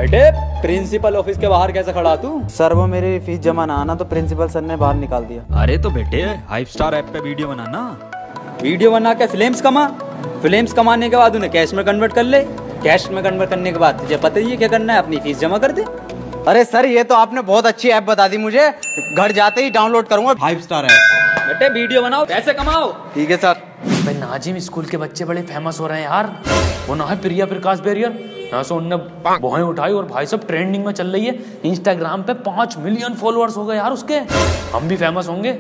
बेटे principal office के बाहर कैसे खड़ा तू? सर वो मेरी फीस जमा ना आना तो प्रिंसिपल सर ने बाहर निकाल दिया। अरे तो बेटे हाइप स्टार ऐप पे वीडियो बनाना, वीडियो बना के फ्लेम्स कमा, फ्लेम्स कमाने के बाद उन्हें कैश में कन्वर्ट कर ले, कैश में कन्वर्ट करने के बाद तुझे पता ही है क्या करना है, अपनी फीस जमा कर दे। अरे सर ये तो आपने बहुत अच्छी ऐप बता दी मुझे, घर जाते ही डाउनलोड करूंगा हाइप स्टार ऐप। बेटे वीडियो बनाओ पैसे कमाओ। ठीक है सर। भाई नाजिम स्कूल के बच्चे बड़े फेमस हो रहे हैं यार। वो ना है प्रिया प्रकाश बैरियर, यहाँ से उनने भौएं उठाई और भाई सब ट्रेंडिंग में चल रही है। इंस्टाग्राम पे 5 मिलियन फॉलोअर्स हो गए यार उसके। हम भी फेमस होंगे।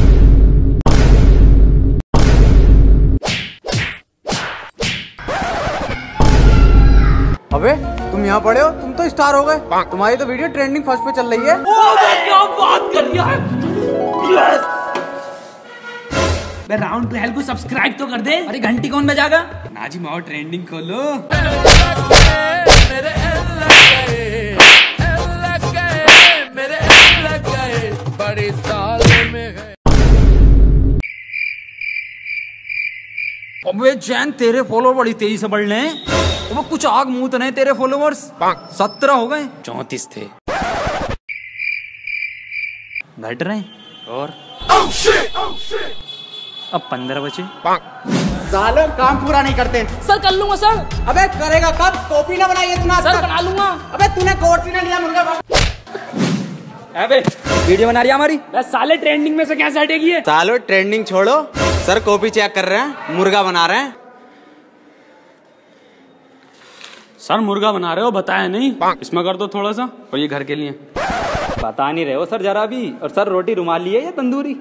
अबे तुम यहाँ पड़े हो, तुम तो स्टार हो गए, तुम्हारी तो वीडियो ट्रेंडिंग फर्स्ट पे चल रही है। क्या बात कर रही है? yes! राउंड 12 को सब्सक्राइब तो कर दे। अरे घंटी कौन बजागा? नाजिम और ट्रेंडिंग खोलो। अबे जैन तेरे फॉलोवर बड़ी तेजी से बढ़ रहे हैं। वो कुछ आग मुंह तो नहीं, तेरे फॉलोवर्स 17 हो गए, 34 थे, घट रहे और अब 15 बचे। सालों काम पूरा नहीं करते। सर कर लूंगा सर। अबे करेगा कब? कॉपी ना बनाई इतना। सर बना लूंगा। अबे तूने कोर्स ही ना लिया मुर्गा। अबे वीडियो बना रही हमारी। साले ट्रेंडिंग में से क्या हटेगी है? सालों ट्रेंडिंग छोड़ो, सर कॉपी चेक कर रहे हैं, मुर्गा बना रहे हैं। सर मुर्गा बना रहे हो, बताया नहीं। इसमें कर दो थोड़ा सा, और ये घर के लिए। बता नहीं रहे हो सर जरा भी। और सर रोटी रुमाली है या तंदूरी?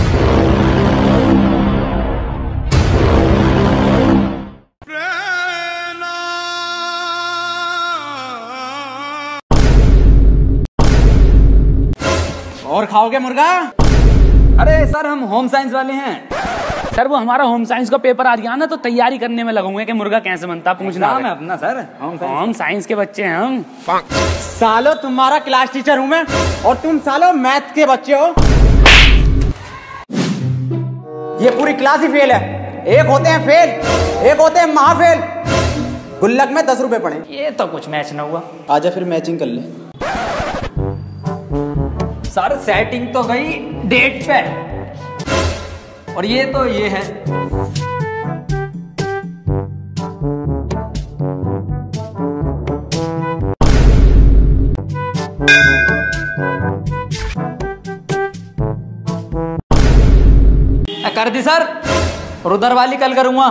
और खाओगे मुर्गा? अरे सर हम होम साइंस वाले हैं। सर वो हमारा होम साइंस का पेपर आ गया ना, तो तैयारी करने में लगूंगे कि मुर्गा कैसे बनता पूछना है अपना सर। होम साइंस के बच्चे हैं हम। सालो तुम्हारा क्लास टीचर हूं मैं, और तुम सालो मैथ के बच्चे हो। ये पूरी क्लास ही फेल है। एक होते हैं फेल, एक होते हैं महाफेल। गुल्लक में 10 रुपए पड़े। ये तो कुछ मैच न हुआ। आजा फिर मैचिंग कर ले। सर सेटिंग तो गई डेट पे, और ये तो ये है। कर दी सर, और उधर वाली कल करूंगा।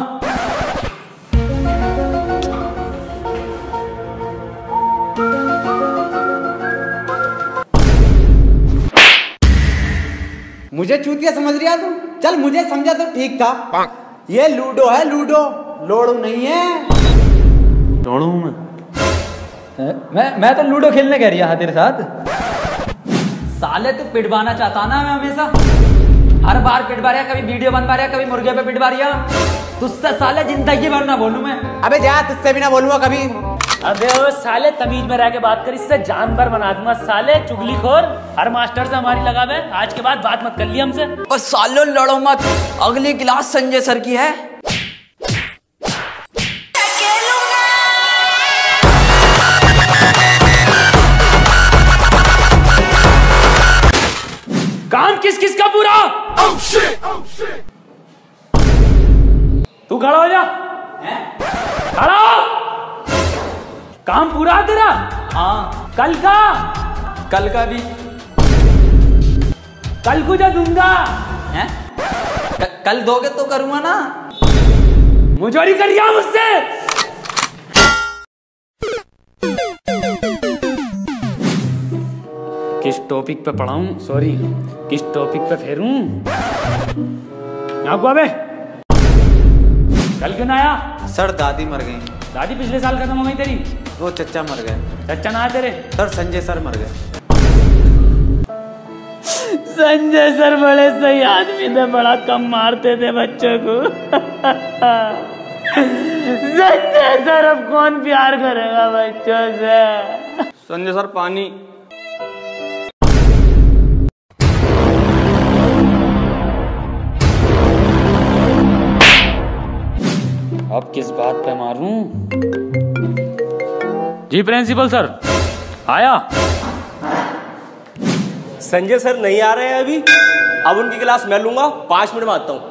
मुझे चूतिया समझ रही है तू? चल मुझे समझा तो ठीक था। ये लूडो है, लूडो, लोडो नहीं है। लोडो में मैं तो लूडो खेलने कह रही है तेरे साथ। साले तू पिटवाना चाहता ना मैं हमेशा, हर बार पिटवा रहा, कभी वीडियो बनवा रहा, कभी मुर्गे पे पिटवा रहा। तुझसे साले जिंदगी भर ना बोलूं मैं। अबे जा, तुझसे भी ना बोलूंगा कभी। अबे ओ साले तमीज में रह के बात कर, इससे जानवर बना दूंगा। साले चुगलीखोर, हर मास्टर से हमारी लगावे। आज के बाद बात मत कर ली हमसे। और सालों लड़ो मत, अगली क्लास संजय सर की है। काम किस किस का पूरा? तू खड़ा हो जा। खड़ा हो। काम पूरा तेरा? हाँ। कल का? कल का भी। कल को जो दूंगा हैं? कल दोगे तो करूंगा ना। मुझोरी करिया मुझसे। किस टॉपिक पे पढ़ाऊं? सॉरी, किस टॉपिक पे फेरूं? यहाँ को अबे कल क्यों ना आया? सर दादी मर गई। दादी पिछले साल खत्म हो गई तेरी। वो चचा मर गए। चचा ना आया तेरे? सर संजय सर मर गए। संजय सर बड़े सही आदमी थे, बड़ा कम मारते थे बच्चों को। संजय सर अब कौन प्यार करेगा बच्चों से? संजय सर पानी। अब किस बात पे मारूं? जी प्रिंसिपल सर। आया? संजय सर नहीं आ रहे हैं अभी, अब उनकी क्लास मैं लूंगा, 5 मिनट में आता हूँ।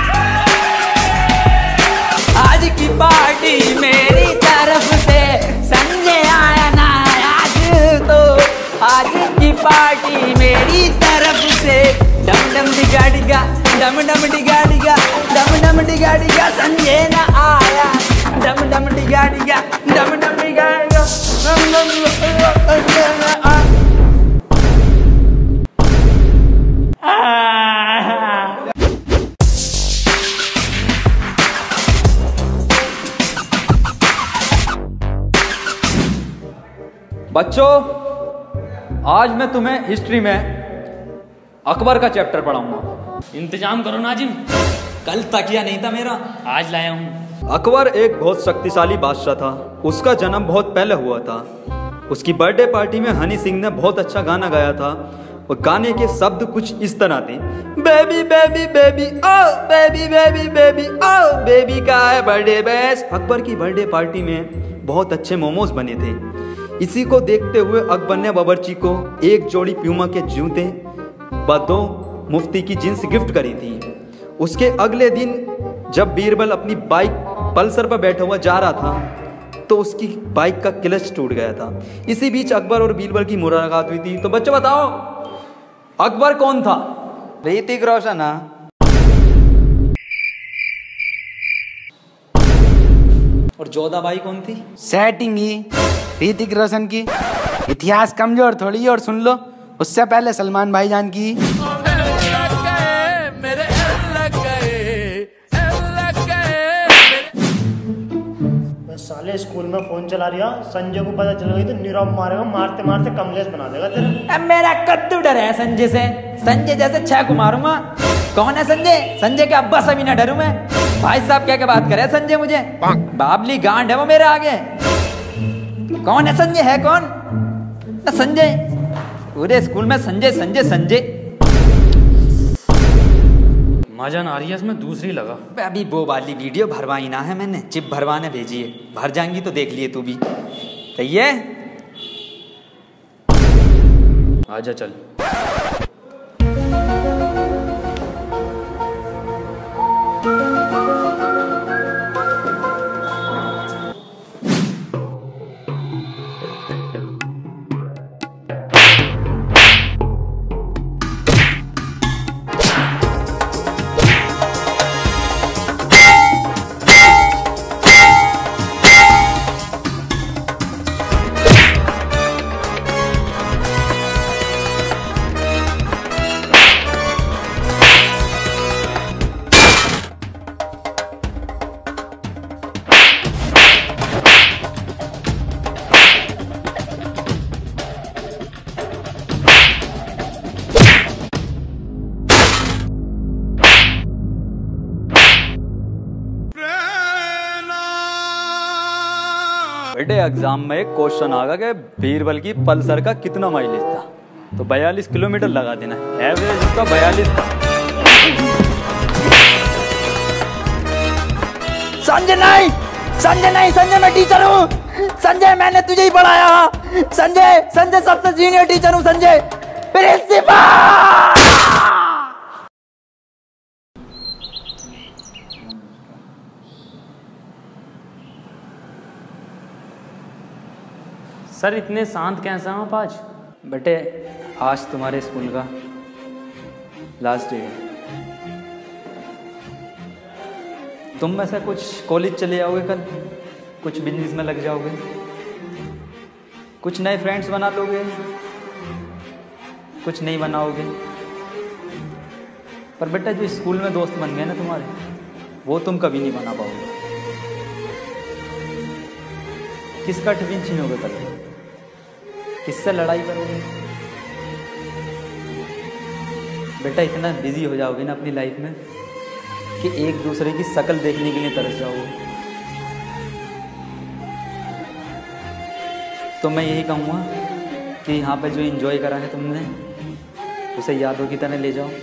आज की पार्टी मेरी तरफ से संजय आया ना आज, तो आज की पार्टी मेरी तरफ से डम डम डिगा डिगा, डम डम डिगा डिगा, डम डम डिगा डिगा, संजय ना आया, डम डम डिगा डिगा, डम डम डिगा डिगा, डम डम डिगा डिगा। बच्चों, आज मैं तुम्हें हिस्ट्री में अकबर का चैप्टर पढ़ाऊंगा। इंतजाम करो नाजिम, कल तकिया नहीं था मेरा, आज लाया हूँ। अकबर एक बहुत शक्तिशाली बादशाह था। उसका जन्म बहुत पहले हुआ था। उसकी बर्थडे पार्टी में हनी सिंह ने बहुत अच्छा गाना गाया था और गाने के शब्द कुछ इस तरह थे, baby baby baby oh baby baby baby oh baby का है बर्थडे बेस। अकबर की बर्थडे पार्टी में बहुत अच्छे मोमोज बने थे। इसी को देखते हुए अकबर ने बावर्ची को एक जोड़ी प्यूमा के जूते व 2 मुफ्ती की जींस गिफ्ट करी थी। उसके अगले दिन जब बीरबल अपनी बाइक पल्सर पर बैठा हुआ जा रहा था तो उसकी बाइक का क्लच टूट गया था। इसी बीच अकबर और बीरबल की मुलाकात हुई थी। तो बच्चों बताओ, अकबर कौन था? ऋतिक रोशन। और जोधाबाई कौन थी? सेटिंग ही ऋतिक रोशन की। इतिहास कमजोर थोड़ी, और सुन लो उससे पहले सलमान भाईजान की। साले स्कूल में फोन चला रहा, संजय को पता चल गई तो नीरव मारेगा, मारते मारते कमलेश बना देगा तेरे। अब मेरा कद्दू डर है संजय से, संजय जैसे 6 को मारूंगा। कौन है संजय? संजय के अब्बा से भी ना डरूं मैं। भाई साहब क्या क्या बात करे संजय मुझे, बाबली गांड है वो मेरे आगे। कौन है संजय? है कौन ना संजय? पूरे स्कूल में संजय संजय संजय। मजा ना आ रही है इसमें, दूसरी लगा। अभी वो वाली वीडियो भरवाई ना है मैंने, चिप भरवाने भेजी है, भर जाएंगी तो देख लिए तू भी। सही है, आजा चल। बेटे एग्जाम में एक क्वेश्चन आगा कि बीरबल की पल्सर का कितना माइलेज था, तो 42 किलोमीटर लगा देना। एवरेज उसका 42 था। संजय नहीं, संजय नहीं, संजय मैं टीचर हूँ। संजय मैंने तुझे ही पढ़ाया। संजय, संजय सबसे सीनियर टीचर हूँ। संजय प्रिंसिपल। सर इतने शांत कैसे हैं आप आज? बेटे आज तुम्हारे स्कूल का लास्ट डे है। तुम में से कुछ कॉलेज चले जाओगे कल, कुछ बिजनेस में लग जाओगे, कुछ नए फ्रेंड्स बना लोगे, कुछ नहीं बनाओगे। पर बेटा जो स्कूल में दोस्त बन गए ना तुम्हारे, वो तुम कभी नहीं बना पाओगे। किसका टिफिन छीनोगे कल? किससे लड़ाई करोगे? बेटा इतना बिजी हो जाओगे ना अपनी लाइफ में कि एक दूसरे की शक्ल देखने के लिए तरस जाओगे। तो मैं यही कहूँगा कि यहाँ पे जो एंजॉय करा है तुमने, उसे यादों की तरह ले जाओ,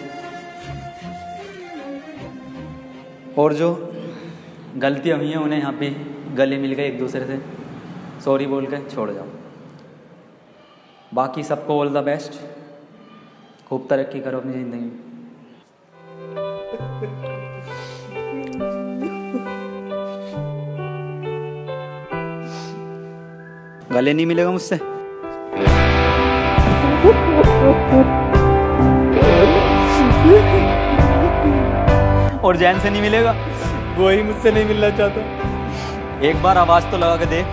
और जो गलतियाँ हुई हैं उन्हें यहाँ पे गले मिल गए एक दूसरे से सॉरी बोल के छोड़ जाओ। बाकी सबको ऑल द बेस्ट, खूब तरक्की करो अपनी जिंदगी में। गले नहीं मिलेगा मुझसे। और जैन से नहीं मिलेगा, वही मुझसे नहीं मिलना चाहता। एक बार आवाज तो लगा के देख।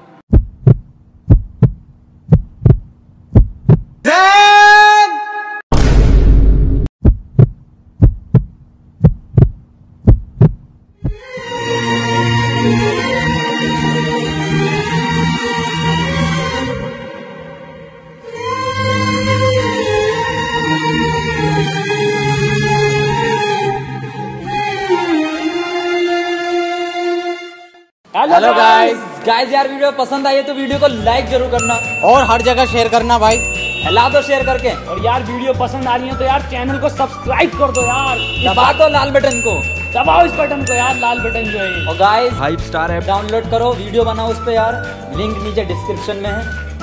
हेलो गाइस यार वीडियो पसंद आई है तो वीडियो को लाइक जरूर करना और हर जगह शेयर करना भाई, हिला दो शेयर करके। और यार वीडियो पसंद आ रही है तो यार चैनल को सब्सक्राइब कर दो यार, दबा दो लाल बटन को, दबाओ इस बटन को यार, लाल बटन जो है। और guys hype star app download करो, वीडियो बनाओ उस पे यार, लिंक नीचे डिस्क्रिप्शन में है।